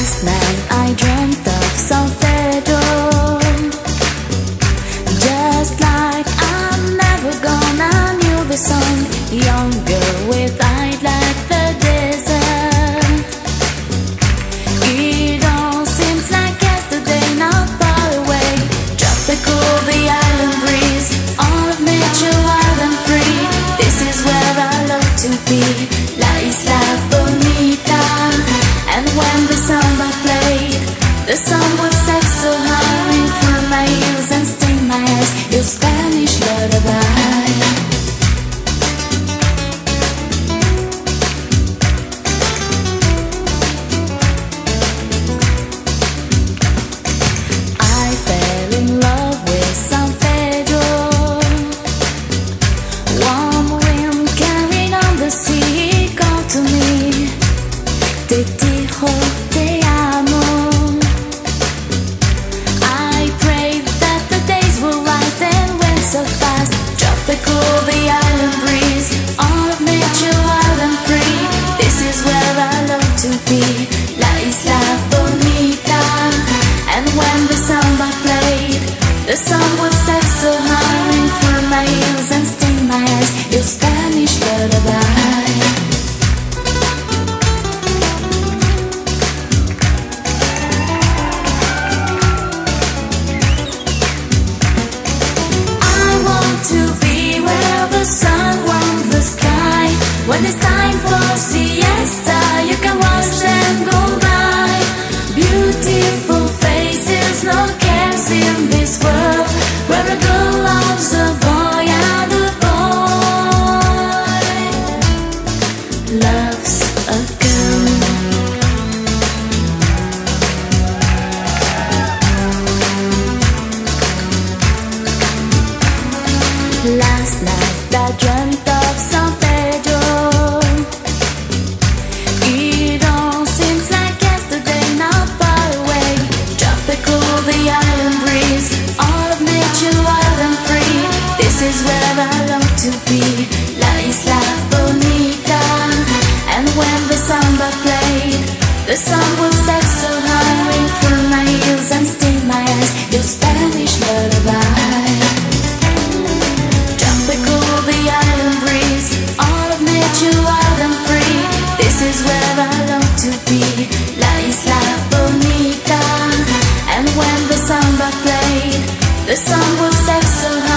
Last night I dreamt of San Pedro, just like I'm never gonna knew the song. Younger with eyes like the desert. It all seems like yesterday, not far away. Tropical, the island breeze, all of nature wild and free. This is where I love to be, La Isla Bonita. And when the samba played, the sun would set so high, ring through my ears and sting my eyes, your Spanish lullaby. I fell in love with San Pedro. Warm wind carried on the sea, it called to me, te dijo te amo. I prayed that the days will rise and went so fast. Tropical, the island breeze, all of nature wild and free. This is where I love to be, La Isla Bonita. And when the samba played, the sun would set so high, ring through my ears and sting my eyes, your Spanish lullaby. To be where the sun warms the sky. When it's time for siesta, you can watch them go by. Beautiful faces, no cares in this world, where a girl loves a boy and a boy loves a girl. Last night I dreamt of San Pedro. It all seems like yesterday, not far away. Tropical, the island breeze, all of nature wild and free. This is where I long to be, La Isla Bonita. And when the samba played, the sun would set so high, ring through my ears and sting my eyes, your Spanish lullaby. The island breeze, all of nature wild and free. This is where I long to be, La Isla Bonita. And when the samba played, the sun would set so high,